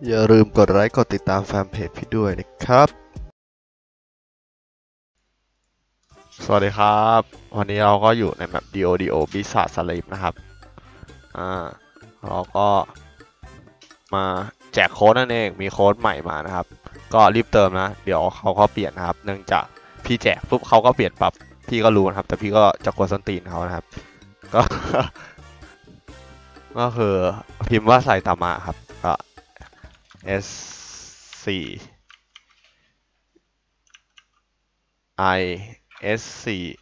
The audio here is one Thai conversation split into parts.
อย่าลืมกดไลค์กดติดตามแฟนเพจพี่ด้วยนะครับสวัสดีครับวันนี้เราก็อยู่ในแมป DODO ปีศาจสลีปนะครับเราก็มาแจกโค้ดนั่นเองมีโค้ดใหม่มานะครับก็รีบเติมนะเดี๋ยวเขาก็เปลี่ยนนะครับเนื่องจากพี่แจกปุ๊บเขาก็เปลี่ยนปรับพี่ก็รู้นะครับแต่พี่ก็จะกดส้นตีนเขานะครับก็ ก็คือพิมพ์ว่าไซตามะครับก็ S4 I S4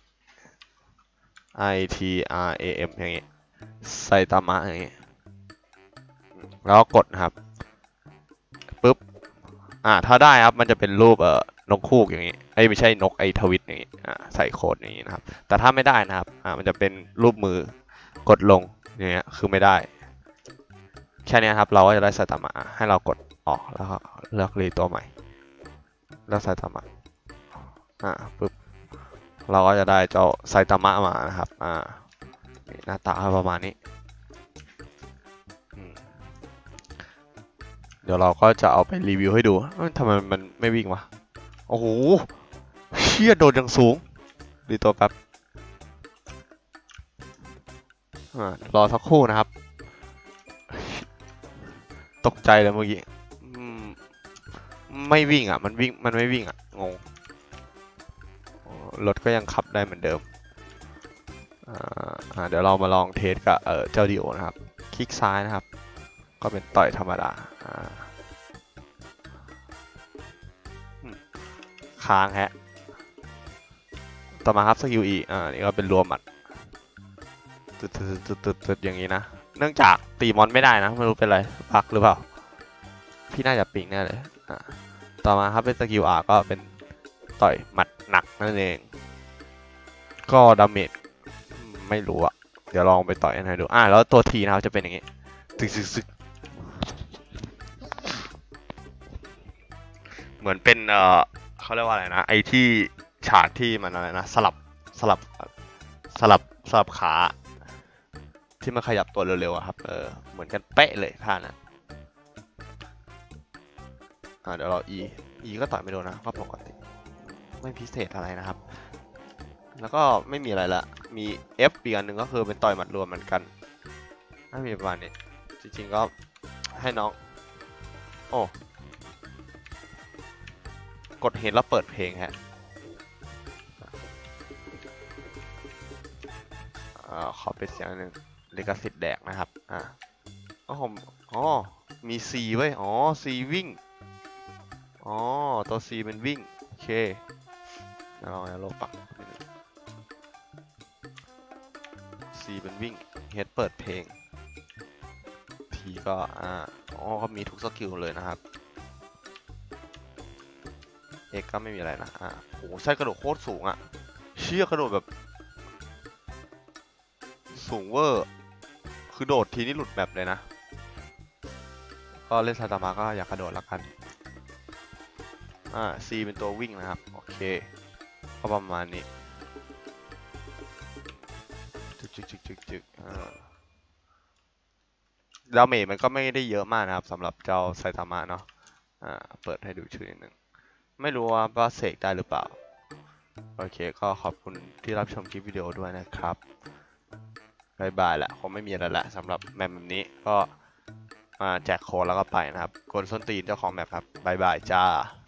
ITRAM อย่างงี้ไซตามะอย่างงี้แล้วกดนะครับปุ๊บถ้าได้ครับมันจะเป็นรูปนกคูกอย่างงี้ไม่ใช่นกทวิตอย่างงี้ใส่โค้ดอย่างงี้นะครับแต่ถ้าไม่ได้นะครับมันจะเป็นรูปมือกดลงอย่างเงี้ยคือไม่ได้แค่นี้ครับเราก็จะได้ไซตามะให้เรากดออกแล้วก็เลือกรีตัวใหม่แล้วไซตามะปุ๊บเราก็จะได้เจ้าไซตามะมานะครับหน้าตาประมาณนี้เดี๋ยวเราก็จะเอาไปรีวิวให้ดูทำไมมันไม่วิ่งวะโอ้โหเชี่ยโดดอย่างสูงดีตัวแป๊บรอสักครู่นะครับตกใจเลยเมื่อกี้ไม่วิ่งมันวิ่งมันไม่วิ่งงงรถก็ยังขับได้เหมือนเดิมเดี๋ยวเรามาลองเทสกับเจ้าดิโอนะครับคลิกซ้ายนะครับก็เป็นต่อยธรรมดาค้างฮะต่อมาครับสกิลอีนี่ก็เป็นรวมหมัดตึดอย่างนี้นะเนื่องจากตีมอนไม่ได้นะไม่รู้เป็นไรบักหรือเปล่าพี่น่าจะปิงแน่เลยต่อมาครับเป็นสกิลอาก็เป็นต่อยหมัดหนักนั่นเองก็ดาเมจไม่รู้เดี๋ยวลองไปต่อยให้ดูแล้วตัวทีนะครับจะเป็นอย่างนี้ซึกเหมือนเป็นเขาเรียกว่าอะไรนะไอที่ฉากที่มันอะไรนะสลับขาที่มันขยับตัวเร็วๆครับเหมือนกันเป๊ะเลยท่านะเดี๋ยวเรา E ก็ต่อยไม่โดนนะก็ปกติไม่พิเศษอะไรนะครับแล้วก็ไม่มีอะไรละมี F อีกอันหนึ่งก็คือเป็นต่อยหมัดรวมเหมือนกันไม่มีประมาณนี้จริงๆก็ให้น้องกดเห็นแล้วเปิดเพลงฮะขอเป็นเสียงหนึ่งลิขสิทธิ์แดกนะครับมี C ไว้C วิ่งตัว C เป็นวิ่งโอเคเราจะลบปัก C เป็นวิ่ง H เปิดเพลง T ก็เขามีทุกสกิลเลยนะครับ X ก็ไม่มีอะไรนะโหใช่กระโดดโคตรสูงเชี่ยกระโดดแบบสูงเวอร์คือโดดทีนี่หลุดแบบเลยนะก็เล่นไซตามะก็อยากกระโดดละกันC เป็นตัววิ่งนะครับโอเคก็ประมาณนี้จึกดาเมจมันก็ไม่ได้เยอะมากนะครับสำหรับเจ้าไซตามะเนาะเปิดให้ดูชื่อนิดนึงไม่รู้ว่าเสกได้หรือเปล่าโอเคก็ขอบคุณที่รับชมคลิปวิดีโอด้วยนะครับบายบายแหละคงไม่มีอะไรละสำหรับแมปแบบนี้ก็มาแจกโค้ดแล้วก็ไปนะครับกดส้นตีนเจ้าของแมปครับบายบายจ้า